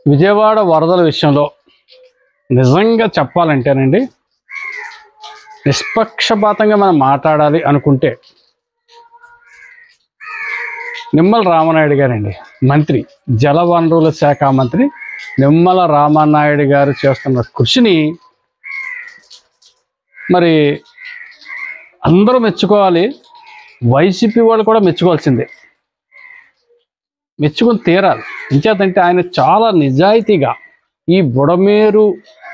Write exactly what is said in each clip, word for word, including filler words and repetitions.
విజయవాడ వరదల విషయంలో నిజంగా చెప్పాలంటేనండి, నిష్పక్షపాతంగా మనం మాట్లాడాలి అనుకుంటే నిమ్మల రామనాయుడు గారండి, మంత్రి, జలవనరుల శాఖ మంత్రి నిమ్మల రామనాయుడు గారు చేస్తున్న కృషిని మరి అందరూ మెచ్చుకోవాలి. వైసీపీ వాళ్ళు కూడా మెచ్చుకోవాల్సిందే, మెచ్చుకొని తీరాలి. ఇంచేతంటే ఆయన చాలా నిజాయితీగా ఈ బుడమేరు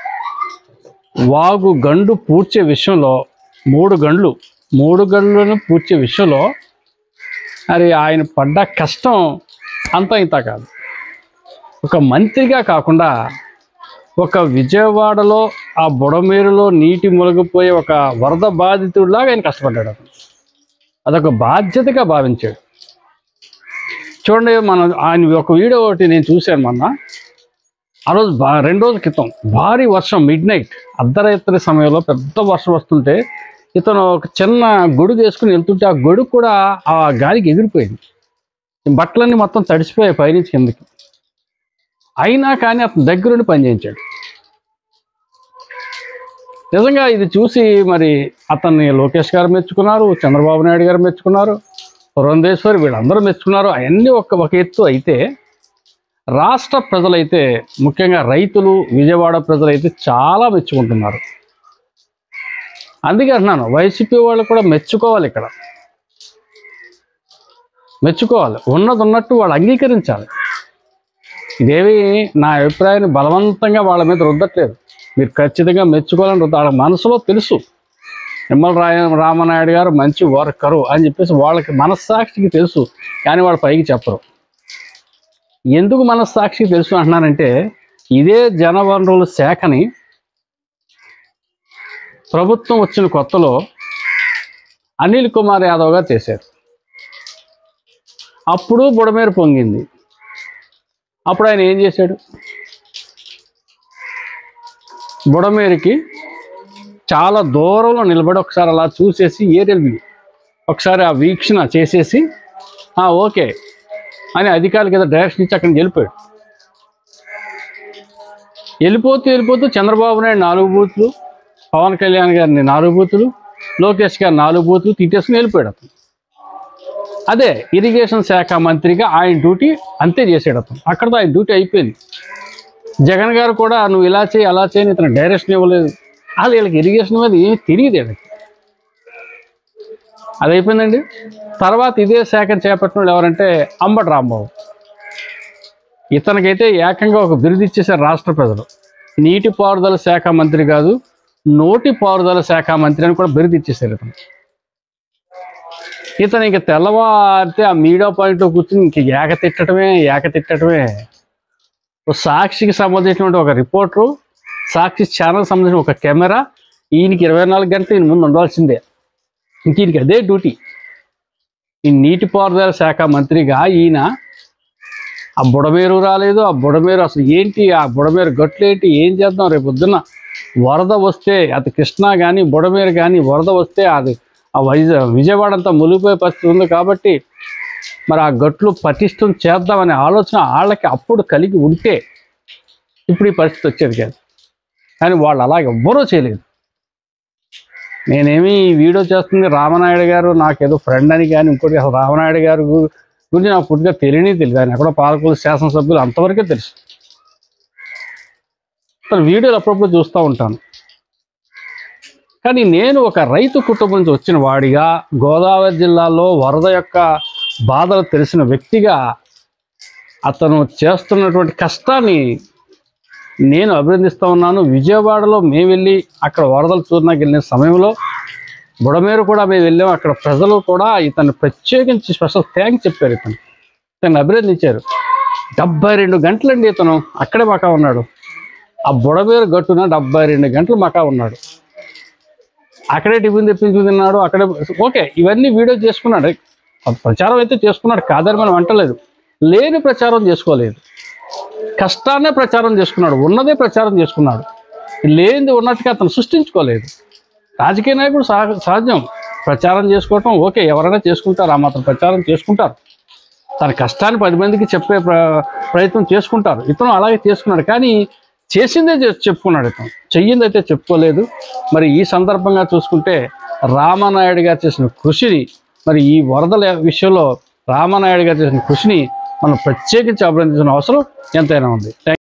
వాగు గండు పూడ్చే విషయంలో మూడు గండ్లు మూడు గండ్లను పూడ్చే విషయంలో మరి ఆయన పడ్డ కష్టం అంతా ఇంత కాదు. ఒక మంత్రిగా కాకుండా ఒక విజయవాడలో ఆ బుడమేరులో నీటి మునిగిపోయే ఒక వరద బాధితుడిలాగా ఆయన కష్టపడ్డాడు. అదొక బాధ్యతగా భావించాడు. చూడండి, మనం ఆయన ఒక వీడియో ఒకటి నేను చూశాను మొన్న. ఆ రోజు బా రెండు రోజుల క్రితం భారీ వర్షం, మిడ్ నైట్ అర్ధరాత్రి సమయంలో పెద్ద వర్షం వస్తుంటే ఇతను ఒక చిన్న గొడుగు వేసుకుని వెళ్తుంటే ఆ గొడుగు కూడా ఆ గాలికి ఎగిరిపోయింది. బట్టలన్నీ మొత్తం తడిసిపోయాయి పైనుంచి కిందకి. అయినా కానీ అతను దగ్గరుండి పనిచేయించాడు. నిజంగా ఇది చూసి మరి అతన్ని లోకేష్ గారు మెచ్చుకున్నారు, చంద్రబాబు నాయుడు గారు మెచ్చుకున్నారు, పురంధేశ్వరి, వీళ్ళందరూ మెచ్చుకున్నారు. అవన్నీ ఒక ఒక ఎత్తు అయితే, రాష్ట్ర ప్రజలైతే, ముఖ్యంగా రైతులు, విజయవాడ ప్రజలైతే చాలా మెచ్చుకుంటున్నారు. అందుకే అంటున్నాను, వైసీపీ వాళ్ళు కూడా మెచ్చుకోవాలి. ఇక్కడ మెచ్చుకోవాలి, ఉన్నది ఉన్నట్టు వాళ్ళు అంగీకరించాలి. ఇదేవి నా అభిప్రాయాన్ని బలవంతంగా వాళ్ళ మీద రుద్దట్లేదు. మీరు ఖచ్చితంగా మెచ్చుకోవాలని రుద్ద, వాళ్ళ మనసులో తెలుసు నిమ్మల రాయ రామనాయుడు గారు మంచి వర్కరు అని చెప్పేసి వాళ్ళకి మనస్సాక్షికి తెలుసు. కానీ వాళ్ళు పైకి చెప్పరు. ఎందుకు మనస్సాక్షికి తెలుసు అంటున్నారంటే, ఇదే జలవనరుల శాఖని ప్రభుత్వం వచ్చిన కొత్తలో అనిల్ కుమార్ యాదవ్ గారు చేశారు. అప్పుడు బుడమేరు పొంగింది. అప్పుడు ఆయన ఏం చేశాడు? బుడమేరుకి చాలా దూరంలో నిలబడి ఒకసారి అలా చూసేసి ఏరియల్ వ్యూ ఒకసారి ఆ వీక్షణ చేసేసి ఓకే అని అధికారులకి ఏదో డైరెక్షన్ ఇచ్చి అక్కడికి వెళ్ళిపోయాడు. వెళ్ళిపోతూ వెళ్ళిపోతూ చంద్రబాబు నాయుడు నాలుగు బూతులు, పవన్ కళ్యాణ్ గారిని నాలుగు బూతులు, లోకేష్ గారు నాలుగు బూతులు తిట్టేసుకుని వెళ్ళిపోయాడు అతను. అదే ఇరిగేషన్ శాఖ మంత్రిగా ఆయన డ్యూటీ అంతే చేసాడు అతను. అక్కడతో ఆయన డ్యూటీ అయిపోయింది. జగన్ గారు కూడా నువ్వు ఇలా చేయి అలా చేయని ఇతను డైరెక్షన్ ఇవ్వలేదు. అది వీళ్ళకి ఇరిగేషన్ మీద ఏమి తెలియదు. వీళ్ళకి అది అయిపోయిందండి. తర్వాత ఇదే శాఖను చేపట్టిన ఎవరంటే అంబటి రాంబాబు. ఇతనికైతే ఏకంగా ఒక బిరుదు ఇచ్చేసారు రాష్ట్ర ప్రజలు. నీటిపారుదల శాఖ మంత్రి కాదు, నోటి పారుదల శాఖ మంత్రి అని కూడా బిరుదు ఇచ్చేసారు ఇతను. ఇతను ఇంక తెల్లవారితే ఆ మీడియా పాయింట్లో కూర్చుని ఇంక ఏక తిట్టడమే ఏక తిట్టడమే సాక్షికి సంబంధించినటువంటి ఒక రిపోర్టరు, సాక్షి ఛానల్ సంబంధించిన ఒక కెమెరా, ఈయనకి ఇరవై నాలుగు గంటలు ఈయన ముందు ఉండాల్సిందే. ఇంక ఈయనకి అదే డ్యూటీ. ఈ నీటిపారుదల శాఖ మంత్రిగా ఈయన ఆ బుడమేరు రాలేదు, ఆ బుడమేరు అసలు ఏంటి, ఆ బుడమేరు గట్లు ఏంటి, ఏం చేద్దాం, రేపు పొద్దున్న వరద వస్తే అది కృష్ణా కానీ బుడమేరు కానీ వరద వస్తే అది ఆ వైజ విజయవాడ అంతా మునిగిపోయే పరిస్థితి ఉంది. కాబట్టి మరి ఆ గట్లు పటిష్టం చేద్దామనే ఆలోచన వాళ్ళకి అప్పుడు కలిగి ఉంటే ఇప్పుడు ఈ పరిస్థితి వచ్చేది కాదు. కానీ వాళ్ళు అలాగే ఎవ్వరూ చేయలేదు. నేనేమి ఈ వీడియో చేస్తుంది రామనాయుడు గారు నాకేదో ఫ్రెండ్ అని కానీ ఇంకోటి అసలు రామనాయుడు గారు గురించి నాకు పూర్తిగా తెలియని తెలియదు. ఆయన ఎక్కడో పాలకులు శాసనసభ్యులు అంతవరకే తెలుసు. అసలు వీడియోలు అప్పుడప్పుడు చూస్తూ ఉంటాను. కానీ నేను ఒక రైతు కుటుంబం నుంచి వచ్చిన వాడిగా, గోదావరి జిల్లాలో వరద యొక్క బాధలు తెలిసిన వ్యక్తిగా అతను చేస్తున్నటువంటి కష్టాన్ని నేను అభినందిస్తూ ఉన్నాను. విజయవాడలో మేము వెళ్ళి అక్కడ వరదలు చూడడానికి వెళ్ళిన సమయంలో బుడమేరు కూడా మేము వెళ్ళాము. అక్కడ ప్రజలు కూడా ఇతన్ని ప్రత్యేకించి స్పెషల్ థ్యాంక్స్ చెప్పారు. ఇతను ఇతన్ని అభినందించారు. డెబ్బై రెండు గంటలండి ఇతను అక్కడే మకా ఉన్నాడు. ఆ బుడమేరు గట్టున డెబ్బై రెండు గంటలు మకా ఉన్నాడు. అక్కడే టిఫిన్ తెప్పించుకు తిన్నాడు. అక్కడే ఓకే ఇవన్నీ వీడియో చేసుకున్నాడు. ప్రచారం అయితే చేసుకున్నాడు, కాదని మనం అంటలేదు. లేని ప్రచారం చేసుకోలేదు, కష్టాన్నే ప్రచారం చేసుకున్నాడు, ఉన్నదే ప్రచారం చేసుకున్నాడు. లేనిది ఉన్నట్టుగా అతను సృష్టించుకోలేదు. రాజకీయ నాయకుడు సహజం ప్రచారం చేసుకోవటం ఓకే, ఎవరైనా చేసుకుంటారు, ఆ మాత్రం ప్రచారం చేసుకుంటారు. తన కష్టాన్ని పది మందికి చెప్పే ప్ర ప్రయత్నం చేసుకుంటారు. ఇతను అలాగే చేసుకున్నాడు, కానీ చేసిందే చెప్పుకున్నాడు. ఇతను చెయ్యింది అయితే చెప్పుకోలేదు. మరి ఈ సందర్భంగా చూసుకుంటే రామానాయుడు గారు చేసిన కృషిని, మరి ఈ వరదల విషయంలో రామానాయుడు గారు చేసిన కృషిని మనం ప్రత్యేకించి అభినందించిన అవసరం ఎంతైనా ఉంది.